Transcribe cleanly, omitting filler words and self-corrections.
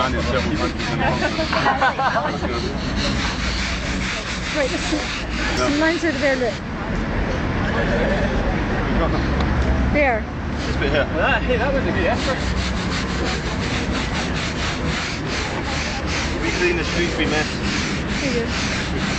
man is several hundred Right, some lines over there, look. There. This bit here. Hey, that was a good effort. We clean the streets we mess. There you go.